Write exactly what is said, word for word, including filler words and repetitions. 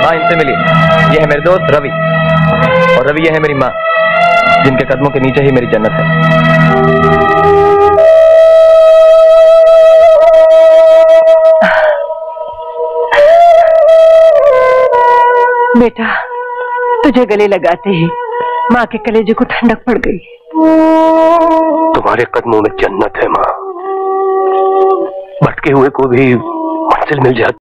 हाँ, इनसे मिलिए। ये है मेरे दोस्त रवि, और रवि ये है मेरी माँ, जिनके कदमों के नीचे ही मेरी जन्नत है। बेटा, तुझे गले लगाते ही माँ के कलेजे को ठंडक पड़ गई। तुम्हारे कदमों में जन्नत है माँ, भटके हुए को भी मंजिल मिल जाती।